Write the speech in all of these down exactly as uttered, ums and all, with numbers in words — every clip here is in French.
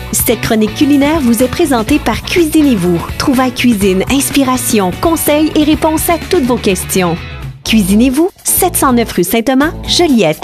Cette chronique culinaire vous est présentée par Cuisinez-vous. Trouvailles cuisine, inspiration, conseils et réponses à toutes vos questions. Cuisinez-vous, sept cent neuf rue Saint-Thomas, Joliette.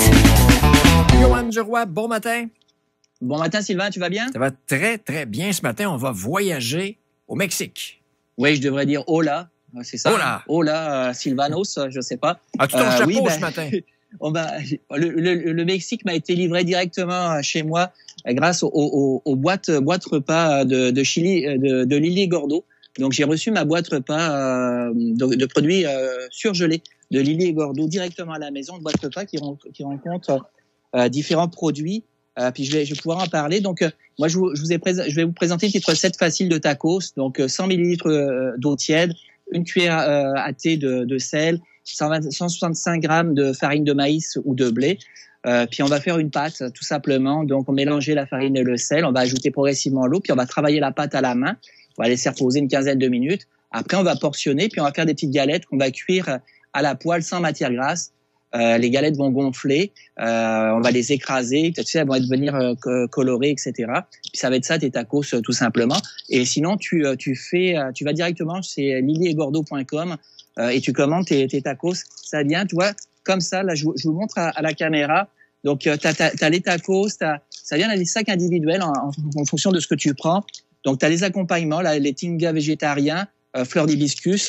Joanne Geroy, bon matin. Bon matin, Sylvain, tu vas bien? Ça va très, très bien. Ce matin, on va voyager au Mexique. Oui, je devrais dire hola, c'est ça? Hola. Hola, euh, Sylvanos, je sais pas. As-tu ton Euh, chapeau oui, ben, ce matin? on va, le, le, le Mexique m'a été livré directement chez moi grâce aux, aux, aux boîtes, boîtes repas de, de Chili, de, de Lily Gordo. Donc, j'ai reçu ma boîte repas euh, de, de produits euh, surgelés de Lily Gordo directement à la maison, une boîte repas qui, qui rencontre euh, différents produits. Euh, puis je vais, je vais pouvoir en parler. Donc, euh, moi, je vous, je vous ai présent, je vais vous présenter une petite recette facile de tacos. Donc, euh, cent millilitres euh, d'eau tiède, une cuillère euh, à thé de, de sel, cent vingt, cent soixante-cinq grammes de farine de maïs ou de blé. Euh, puis on va faire une pâte, tout simplement. Donc, on mélange la farine et le sel. On va ajouter progressivement l'eau. Puis on va travailler la pâte à la main. On va laisser reposer une quinzaine de minutes. Après, on va portionner. Puis on va faire des petites galettes qu'on va cuire à la poêle sans matière grasse. Euh, les galettes vont gonfler, euh, on va les écraser, tu sais, elles vont devenir euh, colorées, et cetera. Puis ça va être ça tes tacos euh, tout simplement. Et sinon tu euh, tu fais, euh, tu vas directement chez lily et gordo point com euh, et tu commandes tes, tes tacos. Ça vient, tu vois, comme ça. Là, je vous, je vous montre à, à la caméra. Donc euh, t'as, t'as, t'as les tacos, t'as, ça vient dans des sacs individuels en, en, en fonction de ce que tu prends. Donc t'as les accompagnements, là, les tinga végétariens, euh, fleurs d'hibiscus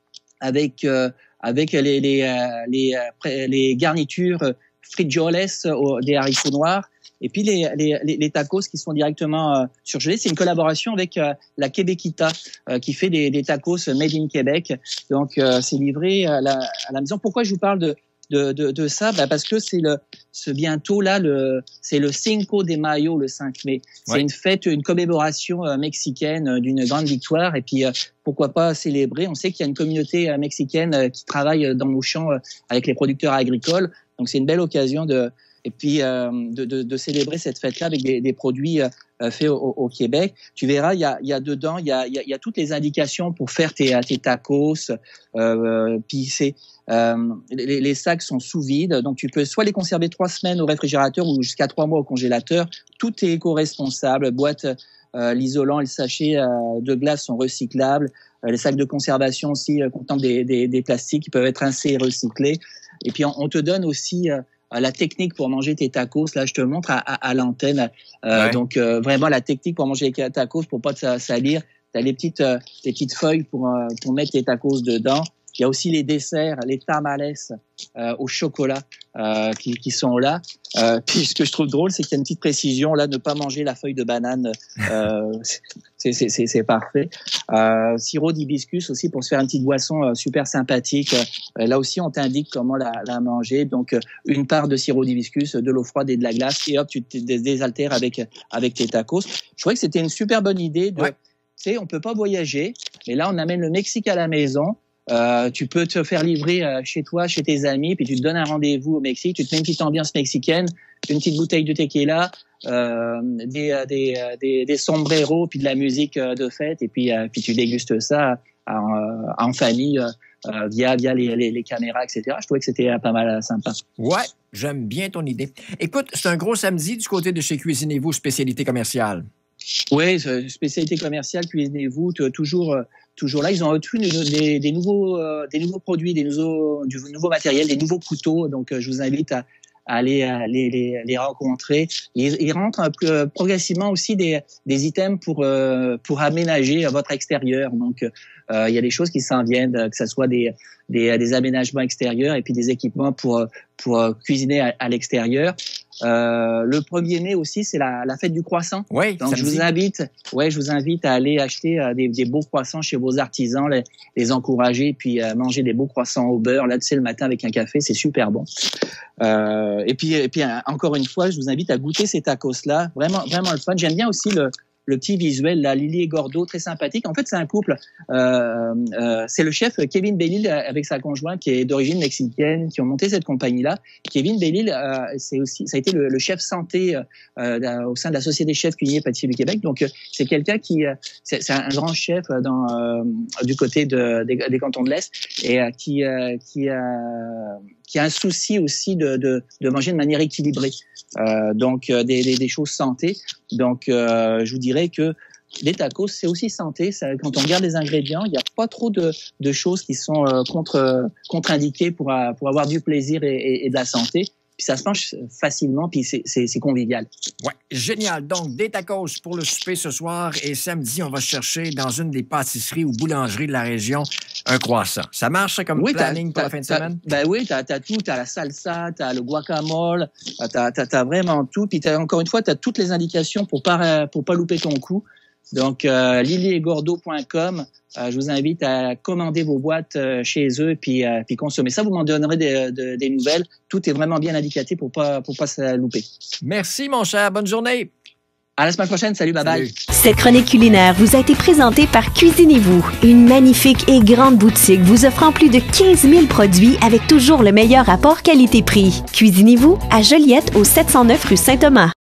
avec euh, avec les les euh, les, euh, les garnitures frijoles euh, des haricots noirs et puis les les les tacos qui sont directement euh, surgelés. C'est une collaboration avec euh, la Québéquita euh, qui fait des des tacos made in Québec. Donc euh, c'est livré à la à la maison. Pourquoi je vous parle de de de, de ça? Ben parce que c'est le ce bientôt là le c'est le Cinco de Mayo, le cinq mai. C'est ouais. une fête, une commémoration euh, mexicaine euh, d'une grande victoire et puis euh, pourquoi pas célébrer. On sait qu'il y a une communauté euh, mexicaine euh, qui travaille dans nos champs euh, avec les producteurs agricoles. Donc c'est une belle occasion de et puis euh, de, de de célébrer cette fête-là avec des des produits euh, faits au, au Québec. Tu verras, il y a il y a dedans, il y a il y a, il y a toutes les indications pour faire tes tes tacos. Euh, puis c'est Euh, les, les sacs sont sous vide, donc tu peux soit les conserver trois semaines au réfrigérateur ou jusqu'à trois mois au congélateur. Tout est éco-responsable. Boîte, euh, l'isolant et le sachet euh, de glace sont recyclables. Euh, les sacs de conservation aussi euh, contenant des, des, des plastiques qui peuvent être rincés et recyclés. Et puis on, on te donne aussi euh, la technique pour manger tes tacos. Là, je te montre à, à, à l'antenne. Euh, ouais. Donc euh, vraiment la technique pour manger les tacos pour pas te salir. T'as les petites euh, les petites feuilles pour euh, pour mettre tes tacos dedans. Il y a aussi les desserts, les tamales euh, au chocolat euh, qui, qui sont là. Euh, puis ce que je trouve drôle, c'est qu'il y a une petite précision là, ne pas manger la feuille de banane, euh, c'est, c'est, c'est, c'est parfait. Euh, sirop d'hibiscus aussi pour se faire une petite boisson euh, super sympathique. Euh, là aussi, on t'indique comment la, la manger. Donc euh, une part de sirop d'hibiscus, de l'eau froide et de la glace, et hop, tu te désaltères avec avec tes tacos. Je trouvais que c'était une super bonne idée. De, ouais. Tu sais, on peut pas voyager, mais là, on amène le Mexique à la maison. Euh, tu peux te faire livrer euh, chez toi, chez tes amis, puis tu te donnes un rendez-vous au Mexique, tu te mets une petite ambiance mexicaine, une petite bouteille de tequila, euh, des, des, des, des sombreros, puis de la musique euh, de fête, et puis, euh, puis tu dégustes ça en, en famille euh, via, via les, les, les caméras, et cetera. Je trouvais que c'était pas mal sympa. Ouais, j'aime bien ton idée. Écoute, c'est un gros samedi du côté de chez Cuisinez-vous, spécialité commerciale. Oui, spécialité commerciale, Cuisinez-vous, toujours toujours là. Ils ont reçu des, des nouveaux euh, des nouveaux produits, des nouveaux du nouveau matériel, des nouveaux couteaux. Donc, euh, je vous invite à, à aller à les, les les rencontrer. Ils, ils rentrent un peu, euh, progressivement aussi des des items pour euh, pour aménager votre extérieur. Donc, euh, il y a des choses qui s'en viennent, que ce soit des des des aménagements extérieurs et puis des équipements pour pour cuisiner à, à l'extérieur. Euh, le premier mai aussi, c'est la, la fête du croissant. Oui, donc je vous invite, ouais, je vous invite à aller acheter euh, des, des beaux croissants chez vos artisans, les, les encourager, puis euh, manger des beaux croissants au beurre. Là, tu sais, le matin avec un café, c'est super bon. Euh, et puis, et puis encore une fois, je vous invite à goûter ces tacos-là. Vraiment, vraiment le fun. J'aime bien aussi le le petit visuel, là, Lily et Gordo, très sympathique. En fait, c'est un couple. Euh, euh, c'est le chef Kevin Bellil avec sa conjointe qui est d'origine mexicaine, qui ont monté cette compagnie-là. Kevin Bellil, euh, c'est aussi, ça a été le, le chef santé euh, au sein de la Société des chefs cuisiniers pâtissiers du Québec. Donc, euh, c'est quelqu'un qui, euh, c'est, c'est un grand chef dans euh, du côté de, des, des cantons de l'Est et euh, qui, euh, qui, euh, qui a un souci aussi de, de, de manger de manière équilibrée. Euh, donc, euh, des, des, des choses santé. Donc, euh, je vous dirais que les tacos, c'est aussi santé. Ça, quand on regarde les ingrédients, il n'y a pas trop de, de choses qui sont euh, contre, contre-indiquées pour, pour avoir du plaisir et, et, et de la santé. Puis ça se mange facilement, puis c'est, c'est, c'est convivial. Ouais, génial. Donc, des tacos pour le souper ce soir. Et samedi, on va chercher dans une des pâtisseries ou boulangeries de la région un croissant. Ça marche, ça, comme oui, planning pour la fin de semaine? Ben oui, t'as, t'as tout. T'as la salsa, t'as le guacamole, t'as, t'as, t'as vraiment tout. Puis t'as, encore une fois, t'as toutes les indications pour pas, pour pas louper ton coup. Donc, euh, lily et gordeau point com, euh, je vous invite à commander vos boîtes euh, chez eux puis euh, puis consommer ça. Vous m'en donnerez des, de, des nouvelles. Tout est vraiment bien indiqué pour pas pour pas se louper. Merci, mon cher. Bonne journée. À la semaine prochaine. Salut, bye bye. Cette chronique culinaire vous a été présentée par Cuisinez-vous, une magnifique et grande boutique vous offrant plus de quinze mille produits avec toujours le meilleur rapport qualité-prix. Cuisinez-vous à Joliette au sept cent neuf rue Saint-Thomas.